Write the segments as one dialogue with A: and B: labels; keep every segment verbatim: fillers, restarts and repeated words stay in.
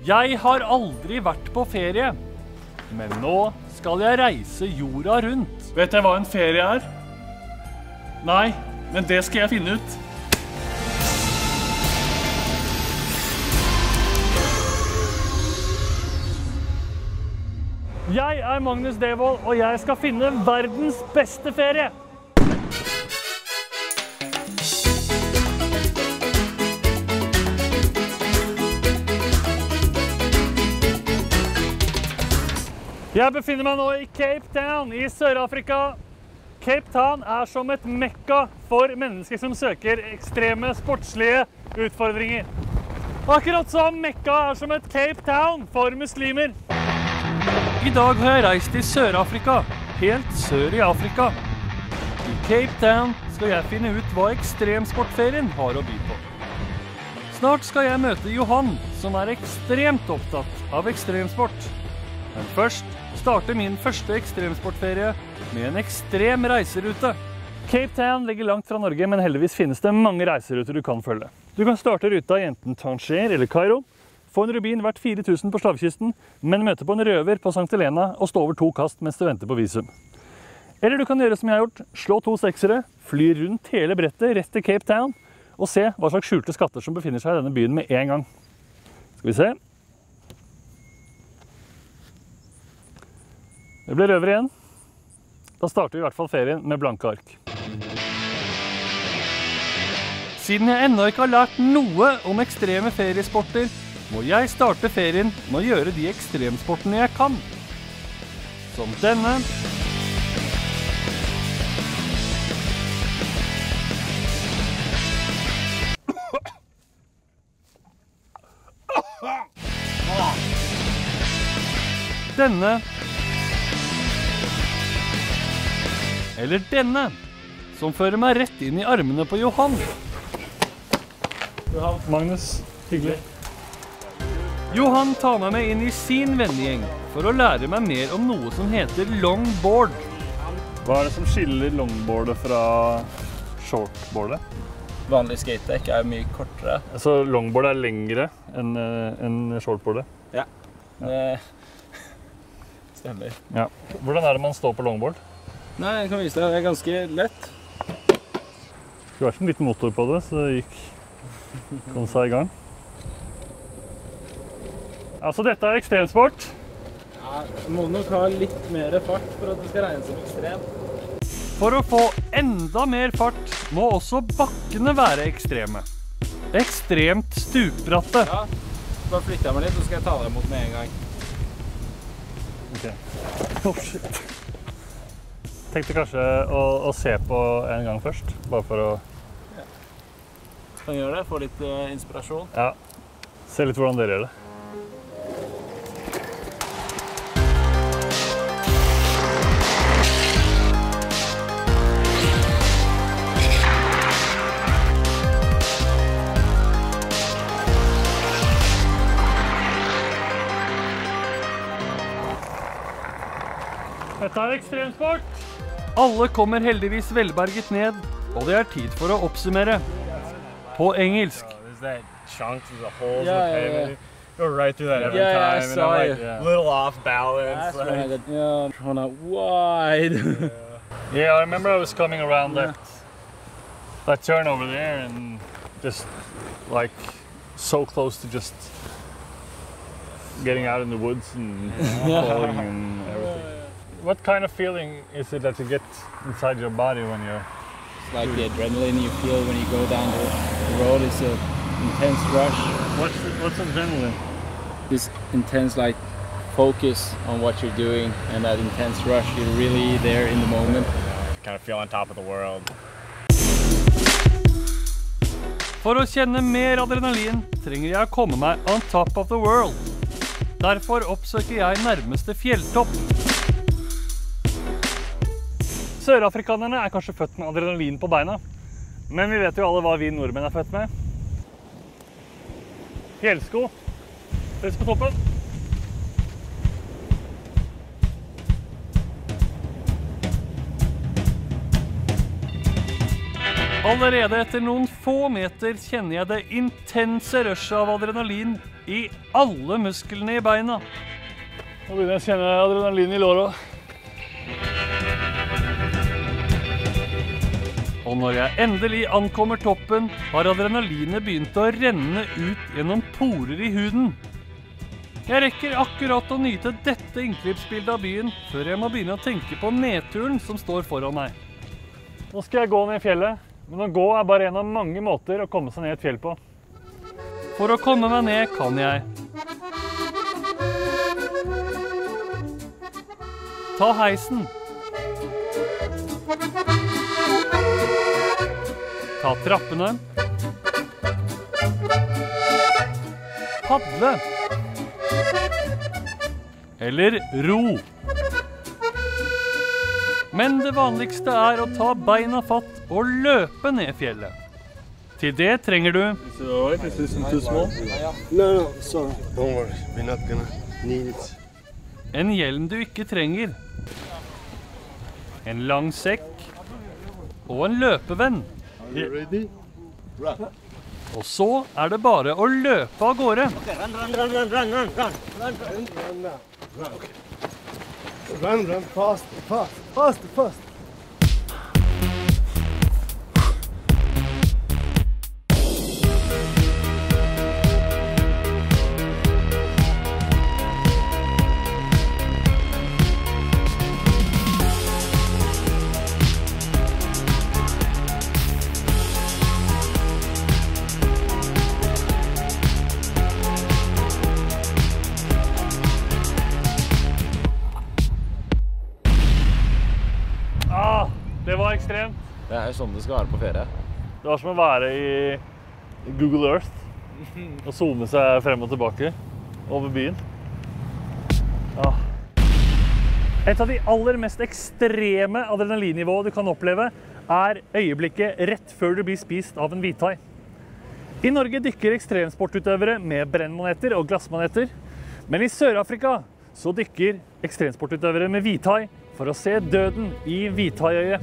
A: Jeg har aldri vært på ferie, men nå skal jeg reise jorda rundt. Vet jeg hva en ferie er? Nei, men det skal jeg finne ut. Jeg er Magnus Devold, og jeg skal finne verdens beste ferie. Jeg befinner meg nå i Cape Town i Sør-Afrika. Cape Town er som et mekka for mennesker som søker ekstreme sportslige utfordringer. Akkurat som Mekka er som et Cape Town for muslimer. I dag har jeg reist til Sør-Afrika, helt sør i Afrika. I Cape Town skal jeg finne ut hva ekstremsportferien har å by på. Snart skal jeg møte Johan, som er ekstremt opptatt av ekstremsport. Men først starter min første ekstremsportferie med en ekstrem reiserute. Cape Town ligger langt fra Norge, men heldigvis finnes det mange reiseruter du kan følge. Du kan starte ruta i enten Tanger eller Kairo, få en rubin hvert fire tusen på Slavekysten, men møte på en røver på Sankt Helena og stå over to kast mens du venter på visum. Eller du kan gjøre som jeg har gjort, slå to seksere, fly rundt hele brettet rett til Cape Town, og se hva slags skjulte skatter som befinner seg i denne byen med en gang. Skal vi se. Det blir røver igjen. Da starter vi i hvert fall ferien med blanke ark. Siden jeg ennå ikke har lært noe om ekstreme feriesporter, må jeg starte ferien med å gjøre de ekstremsportene jeg kan. Som denne. Denne. Eller denne, som fører meg rett inn i armene på Johan. Johan, Magnus, hyggelig. Johan tar meg med inn i sin vennegjeng for å lære meg mer om noe som heter longboard. Hva er det som skiller longboardet fra shortboardet?
B: Vanlig skatedekk er mye kortere.
A: Så longboard er lengre enn en shortboardet?
B: Ja, det stemmer.
A: Ja. Hvordan er det man står på longboard?
B: Nei, jeg kan vise deg. Det er ganske lett.
A: Det var en liten motor på det, så det gikk kom seg i gang. Altså, dette er ekstremsport.
B: Ja, du må nok ha litt mer fart for at det skal regne som ekstrem.
A: For å få enda mer fart må også bakkene være ekstreme. Ekstremt stupbratte.
B: Ja, bare flytter jeg meg litt, så skal jeg ta deg imot med en gang.
A: Ok. Oh, shit. Tenkte kanskje å, å se på en gang først, bare for å...
B: Ja. Kan gjøre det, få litt uh, inspirasjon.
A: Ja, se litt hvordan dere gjør det. Dette er ekstremsport. Alle kommer heldigvis velberget ned, og det er tid for å oppsummere. På engelsk.
B: Yeah, yeah, yeah. Go right through that every yeah, time. Yeah, I saw and I'm like, yeah. Little off balance. Like, right. Yeah, on a wide. yeah.
A: yeah, I remember I was coming around yeah. that that turn over there and just like so close to just getting out in the woods and yeah. falling and everything. Yeah. What kind of feeling is it that you get inside your body when you're...
B: It's like the adrenaline you feel when you go down the, the road. It's an intense rush.
A: What's, what's adrenaline?
B: This intense like focus on what you're doing and that intense rush. You're really there in the moment. Kind of feel on top of the world.
A: For å kjenne mer adrenalin trenger jeg å komme meg on top of the world. Derfor oppsøker jeg nærmeste fjelltopp. Sørafrikanerne er kanskje født med adrenalin på beina, men vi vet jo alle hva vi nordmenn er født med. Fjellsko. Press på toppen. Allerede etter noen få meter kjenner jeg det intense rushet av adrenalin i alle musklene i beina. Nå begynner jeg å kjenne adrenalin i låra. Og når jeg endelig ankommer toppen, har adrenalinet begynt å renne ut gjennom porer i huden. Jeg rekker akkurat å nyte dette innklippsbildet av byen, før jeg må begynne å tenke på nedturen som står foran meg. Nå skal jeg gå ned fjellet. Men å gå er bare en av mange måter å komme seg ned et fjell på. For å komme meg ned kan jeg ta heisen, ta trappene, padle eller ro. Men det vanligste er å ta beina fatt og løpe ned fjellet. Til det trenger du
B: Is it all right? Is this too small?
C: No, no, sorry. Don't worry. We're not gonna need it.
A: En hjelm du ikke trenger, en lang sekk og en løpevenn.
C: Are you ready? Run.
A: Og så er det bare å løpe av gårde.
C: Okay, run, run, run, run, run, run, run, run, run, run now. Run, okay. Run, run, fast, fast, fast, fast.
A: Det var ekstremt.
B: Det er jo sånn det skal være på ferie.
A: Det var som å være i Google Earth og zoome seg frem og tilbake over byen. Ja. Et av de aller mest ekstreme adrenalinnivåene du kan oppleve er øyeblikket rett før du blir spist av en hvithai. I Norge dykker ekstremsportutøvere med brennmaneter og glassmaneter, men i Sør-Afrika så dykker ekstremsportutøvere med hvithai for å se døden i hvithaiøyet.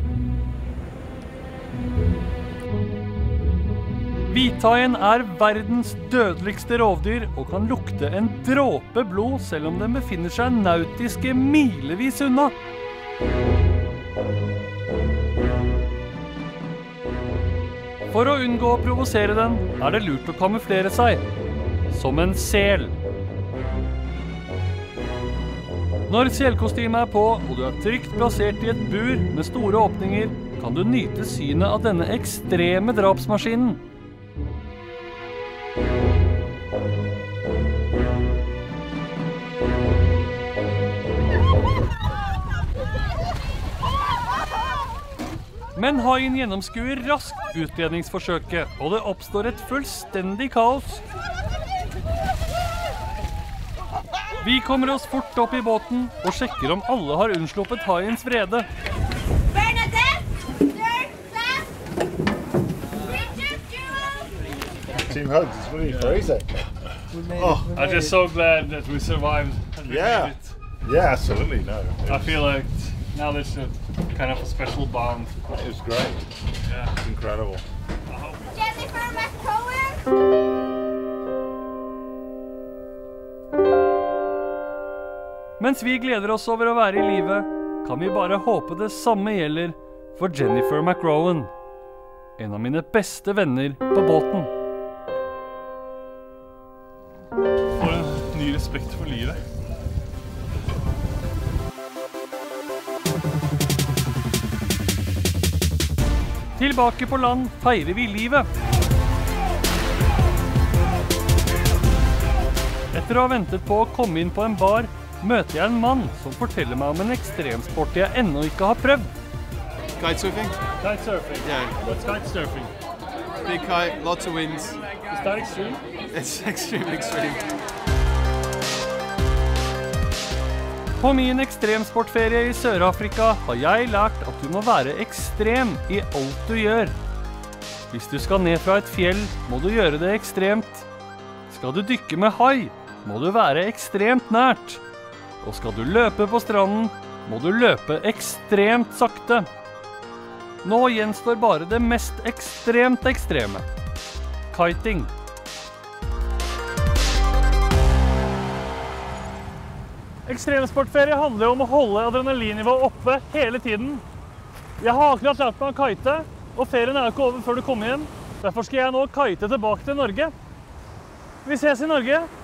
A: Hvithaien er verdens dødeligste rovdyr og kan lukte en dråpe blod selv om den befinner seg nautiske milevis unna. For å unngå å provosere den er det lurt å kamuflere seg, som en sel. Når selkostymet er på, og du er trygt plassert i et bur med store åpninger, kan du nyte synet av denne ekstreme drapsmaskinen. Men haien gjennomskuer raskt utledningsforsøket, og det oppstår et fullstendig kaos. Vi kommer oss fort opp i båten og sjekker om alle har unnsluppet haiens vrede.
C: Team hugs, it's really crazy.
A: Oh, I'm just so glad that we survived and we
C: Yeah.
A: made it.
C: Yeah, absolutely, no. It
A: I
C: was,
A: feel like now there's a kind of a special bond.
C: it was great.
A: Yeah.
C: It's incredible.
D: Jennifer McCowan.
A: Mens vi gleder oss over å være i live, kan vi bare håpe det samme gjelder for Jennifer McRowan, en av mine beste venner på båten. For en ny respekt for livet. Tilbake på land feirer vi livet. Etter å ha ventet på å komme inn på en bar, møter jeg en mann som forteller meg om en ekstremsport jeg ennå ikke har prøvd.
E: Kitesurfing?
A: Kitesurfing?
E: Yeah.
A: What's kitesurfing?
E: Big kite, lots of winds.
A: Is that extreme?
E: It's extremely extreme.
A: På min ekstremsportferie i Sør-Afrika har jeg lært at du må være ekstrem i alt du gjør. Hvis du skal ned fra et fjell, må du gjøre det ekstremt. Skal du dykke med hai, må du være ekstremt nært. Og skal du løpe på stranden, må du løpe ekstremt sakte. Nå gjenstår bare det mest ekstremt ekstreme. Kiting. Ekstremsportferie handler jo om å holde adrenalinnivået oppe hele tiden. Jeg har akkurat lært meg å kite, og ferien er jo ikke over før du kommer hjem. Derfor skal jeg nå kite tilbake til Norge. Vi ses i Norge.